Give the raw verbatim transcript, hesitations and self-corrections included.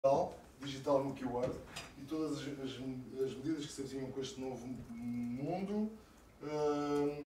digital, digital no keyword, e todas as, as, as medidas que se avizinham com este novo mundo. Uh,